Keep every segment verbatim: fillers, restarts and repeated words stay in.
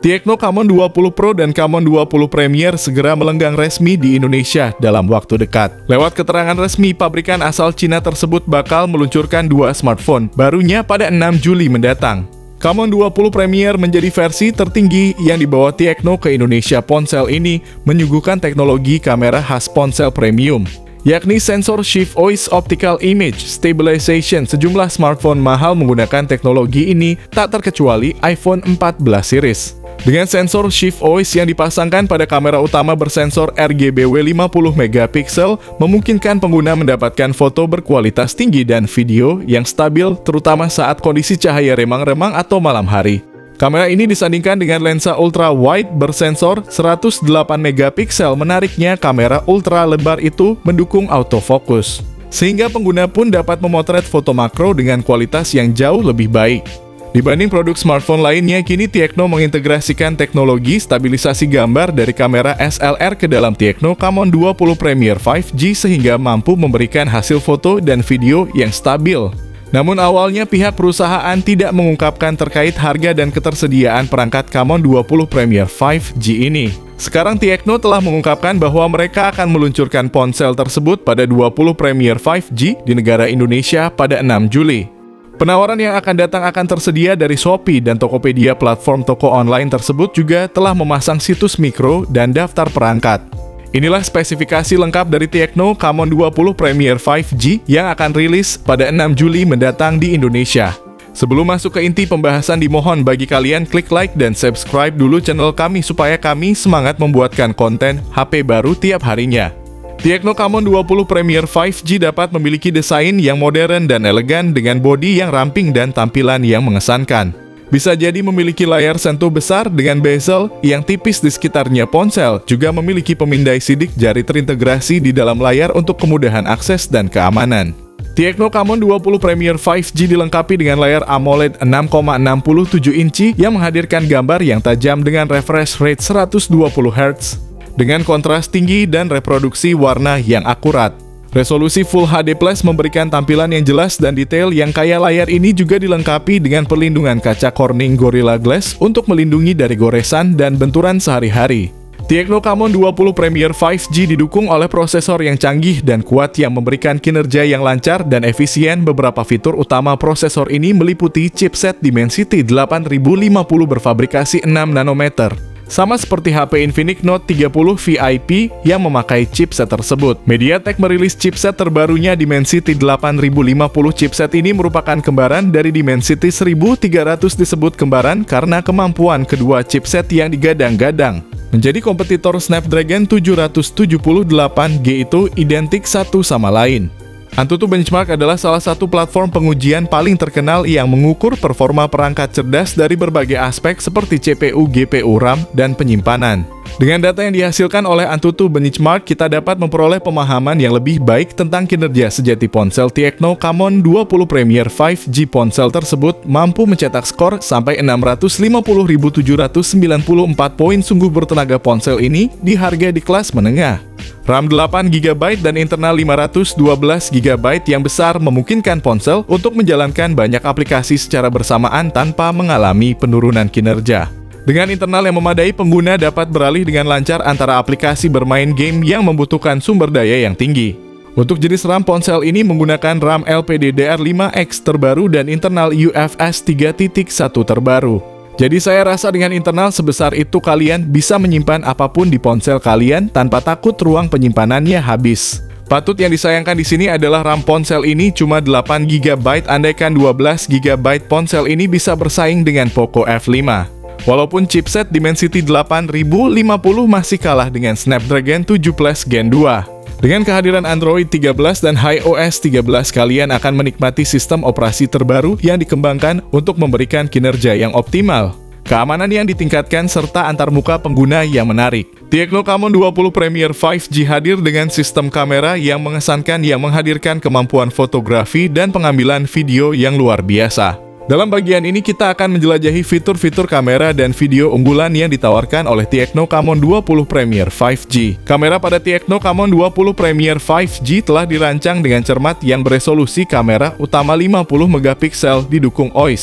Tecno Camon dua puluh Pro dan Camon dua puluh Premier segera melenggang resmi di Indonesia dalam waktu dekat. Lewat keterangan resmi, pabrikan asal Cina tersebut bakal meluncurkan dua smartphone barunya pada enam Juli mendatang. Camon dua puluh Premier menjadi versi tertinggi yang dibawa Tecno ke Indonesia. Ponsel ini menyuguhkan teknologi kamera khas ponsel premium, yakni sensor shift voice optical image stabilization. Sejumlah smartphone mahal menggunakan teknologi ini, tak terkecuali iPhone empat belas series. Dengan sensor shift voice yang dipasangkan pada kamera utama bersensor R G B W lima puluh megapiksel, memungkinkan pengguna mendapatkan foto berkualitas tinggi dan video yang stabil, terutama saat kondisi cahaya remang-remang atau malam hari. Kamera ini disandingkan dengan lensa ultra wide bersensor seratus delapan megapiksel. Menariknya, kamera ultra lebar itu mendukung autofocus, sehingga pengguna pun dapat memotret foto makro dengan kualitas yang jauh lebih baik. Dibanding produk smartphone lainnya, kini Tecno mengintegrasikan teknologi stabilisasi gambar dari kamera S L R ke dalam Tecno Camon dua puluh Premier lima G sehingga mampu memberikan hasil foto dan video yang stabil. Namun awalnya pihak perusahaan tidak mengungkapkan terkait harga dan ketersediaan perangkat Camon dua puluh Premier lima G ini. Sekarang Tecno telah mengungkapkan bahwa mereka akan meluncurkan ponsel tersebut pada dua puluh Premier lima G di negara Indonesia pada enam Juli. Penawaran yang akan datang akan tersedia dari Shopee dan Tokopedia. Platform toko online tersebut juga telah memasang situs mikro dan daftar perangkat. Inilah spesifikasi lengkap dari Tecno Camon dua puluh Premier lima G yang akan rilis pada enam Juli mendatang di Indonesia. Sebelum masuk ke inti pembahasan, dimohon bagi kalian klik like dan subscribe dulu channel kami supaya kami semangat membuatkan konten H P baru tiap harinya. Tecno Camon dua puluh Premier lima G dapat memiliki desain yang modern dan elegan dengan bodi yang ramping dan tampilan yang mengesankan. Bisa jadi memiliki layar sentuh besar dengan bezel yang tipis di sekitarnya. Ponsel juga memiliki pemindai sidik jari terintegrasi di dalam layar untuk kemudahan akses dan keamanan. Tecno Camon dua puluh Premier lima G dilengkapi dengan layar AMOLED enam koma enam tujuh inci yang menghadirkan gambar yang tajam dengan refresh rate seratus dua puluh hertz. Dengan kontras tinggi dan reproduksi warna yang akurat. Resolusi Full H D Plus memberikan tampilan yang jelas dan detail yang kaya. Layar ini juga dilengkapi dengan perlindungan kaca Corning Gorilla Glass untuk melindungi dari goresan dan benturan sehari-hari. Tecno Camon dua puluh Premier lima G didukung oleh prosesor yang canggih dan kuat yang memberikan kinerja yang lancar dan efisien. Beberapa fitur utama prosesor ini meliputi chipset Dimensity delapan ribu lima puluh berfabrikasi enam nanometer. Sama seperti H P Infinix Note tiga puluh V I P yang memakai chipset tersebut. MediaTek merilis chipset terbarunya Dimensity delapan ribu lima puluh. Chipset ini merupakan kembaran dari Dimensity seribu tiga ratus. Disebut kembaran karena kemampuan kedua chipset yang digadang-gadang menjadi kompetitor Snapdragon tujuh ratus tujuh puluh delapan G itu identik satu sama lain. Antutu Benchmark adalah salah satu platform pengujian paling terkenal yang mengukur performa perangkat cerdas dari berbagai aspek seperti C P U, G P U, RAM, dan penyimpanan. Dengan data yang dihasilkan oleh Antutu Benchmark, kita dapat memperoleh pemahaman yang lebih baik tentang kinerja sejati ponsel Tecno Camon dua puluh Premier lima G. Ponsel tersebut mampu mencetak skor sampai enam ratus lima puluh ribu tujuh ratus sembilan puluh empat poin. Sungguh bertenaga. Ponsel ini di harga di kelas menengah. RAM delapan giga byte dan internal lima ratus dua belas giga byte yang besar memungkinkan ponsel untuk menjalankan banyak aplikasi secara bersamaan tanpa mengalami penurunan kinerja. Dengan internal yang memadai, pengguna dapat beralih dengan lancar antara aplikasi bermain game yang membutuhkan sumber daya yang tinggi. Untuk jenis RAM, ponsel ini menggunakan RAM L P D D R lima X terbaru dan internal U F S tiga titik satu terbaru. Jadi saya rasa dengan internal sebesar itu kalian bisa menyimpan apapun di ponsel kalian tanpa takut ruang penyimpanannya habis. Patut yang disayangkan di sini adalah RAM ponsel ini cuma delapan giga byte. Andaikan dua belas giga byte, ponsel ini bisa bersaing dengan Poco F lima. Walaupun chipset Dimensity delapan ribu lima puluh masih kalah dengan Snapdragon tujuh Plus Gen dua. Dengan kehadiran Android tiga belas dan iOS tiga belas, kalian akan menikmati sistem operasi terbaru yang dikembangkan untuk memberikan kinerja yang optimal, keamanan yang ditingkatkan, serta antarmuka pengguna yang menarik. Tecno Camon dua puluh Premier lima G hadir dengan sistem kamera yang mengesankan yang menghadirkan kemampuan fotografi dan pengambilan video yang luar biasa. Dalam bagian ini kita akan menjelajahi fitur-fitur kamera dan video unggulan yang ditawarkan oleh Tecno Camon dua puluh Premier lima G. Kamera pada Tecno Camon dua puluh Premier lima G telah dirancang dengan cermat yang beresolusi kamera utama lima puluh megapiksel didukung O I S.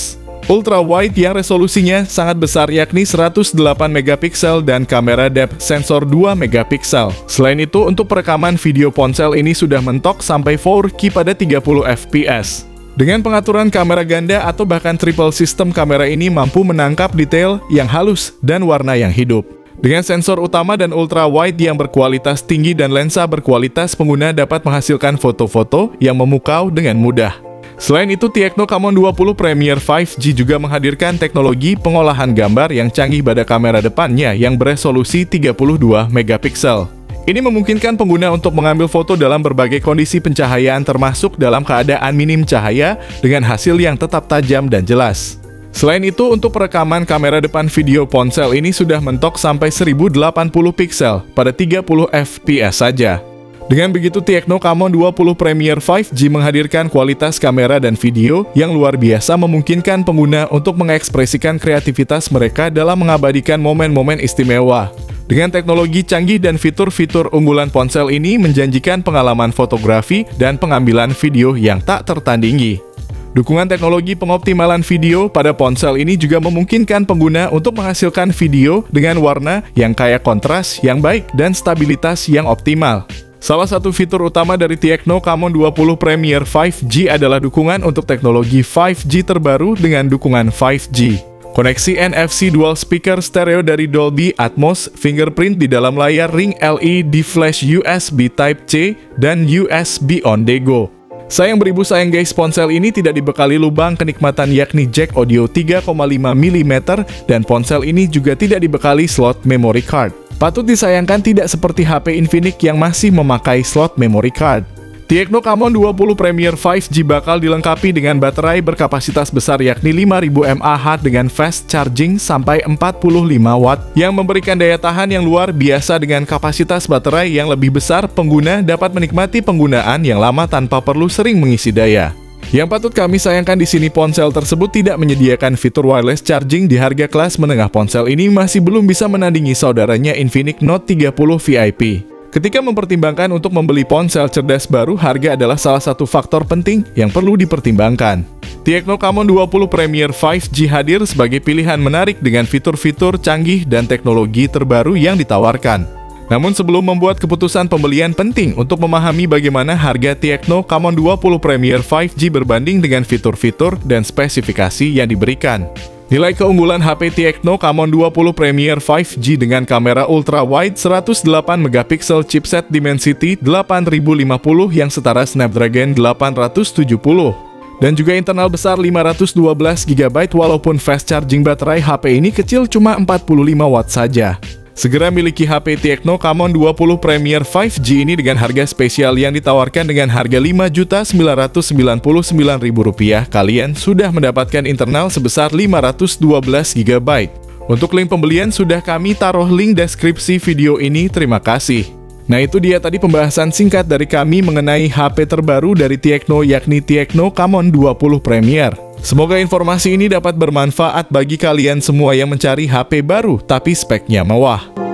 ultra wide yang resolusinya sangat besar yakni seratus delapan megapiksel dan kamera depth sensor dua megapiksel. Selain itu, untuk perekaman video ponsel ini sudah mentok sampai empat K pada tiga puluh F P S. Dengan pengaturan kamera ganda atau bahkan triple system, kamera ini mampu menangkap detail yang halus dan warna yang hidup. Dengan sensor utama dan ultra wide yang berkualitas tinggi dan lensa berkualitas, pengguna dapat menghasilkan foto-foto yang memukau dengan mudah. Selain itu, Tecno Camon dua puluh Premier lima G juga menghadirkan teknologi pengolahan gambar yang canggih pada kamera depannya yang beresolusi tiga puluh dua megapiksel. Ini memungkinkan pengguna untuk mengambil foto dalam berbagai kondisi pencahayaan termasuk dalam keadaan minim cahaya dengan hasil yang tetap tajam dan jelas. Selain itu, untuk perekaman kamera depan video ponsel ini sudah mentok sampai seribu delapan puluh piksel pada tiga puluh F P S saja. Dengan begitu, Tecno Camon dua puluh Premier lima G menghadirkan kualitas kamera dan video yang luar biasa, memungkinkan pengguna untuk mengekspresikan kreativitas mereka dalam mengabadikan momen-momen istimewa. Dengan teknologi canggih dan fitur-fitur unggulan, ponsel ini menjanjikan pengalaman fotografi dan pengambilan video yang tak tertandingi. Dukungan teknologi pengoptimalan video pada ponsel ini juga memungkinkan pengguna untuk menghasilkan video dengan warna yang kaya kontras yang baik dan stabilitas yang optimal. Salah satu fitur utama dari Tecno Camon dua puluh Premier lima G adalah dukungan untuk teknologi lima G terbaru dengan dukungan lima G. Koneksi N F C dual speaker stereo dari Dolby Atmos, fingerprint di dalam layar, ring L E D flash U S B Type-C, dan U S B on-the-go. Sayang beribu sayang guys, ponsel ini tidak dibekali lubang kenikmatan yakni jack audio tiga koma lima milimeter dan ponsel ini juga tidak dibekali slot memory card. Patut disayangkan tidak seperti H P Infinix yang masih memakai slot memory card. Tecno Camon dua puluh Premier lima G bakal dilengkapi dengan baterai berkapasitas besar yakni lima ribu mAh dengan fast charging sampai empat puluh lima watt yang memberikan daya tahan yang luar biasa. Dengan kapasitas baterai yang lebih besar, pengguna dapat menikmati penggunaan yang lama tanpa perlu sering mengisi daya. Yang patut kami sayangkan di sini, ponsel tersebut tidak menyediakan fitur wireless charging. Di harga kelas menengah, ponsel ini masih belum bisa menandingi saudaranya Infinix Note tiga puluh V I P. Ketika mempertimbangkan untuk membeli ponsel cerdas baru, harga adalah salah satu faktor penting yang perlu dipertimbangkan. Tecno Camon dua puluh Premier lima G hadir sebagai pilihan menarik dengan fitur-fitur canggih dan teknologi terbaru yang ditawarkan. Namun sebelum membuat keputusan pembelian, penting untuk memahami bagaimana harga Tecno Camon dua puluh Premier lima G berbanding dengan fitur-fitur dan spesifikasi yang diberikan. Nilai keunggulan H P Tecno Camon dua puluh Premier lima G dengan kamera ultra wide seratus delapan megapiksel, chipset Dimensity delapan ribu lima puluh yang setara Snapdragon delapan ratus tujuh puluh, dan juga internal besar lima ratus dua belas giga byte. Walaupun fast charging baterai H P ini kecil, cuma empat puluh lima watt saja. Segera miliki H P Tecno Camon dua puluh Premier lima G ini dengan harga spesial yang ditawarkan dengan harga lima juta sembilan ratus sembilan puluh sembilan ribu rupiah. Kalian sudah mendapatkan internal sebesar lima ratus dua belas giga byte. Untuk link pembelian sudah kami taruh link deskripsi video ini. Terima kasih. Nah, itu dia tadi pembahasan singkat dari kami mengenai H P terbaru dari Tecno yakni Tecno Camon dua puluh Premier. Semoga informasi ini dapat bermanfaat bagi kalian semua yang mencari H P baru tapi speknya mewah.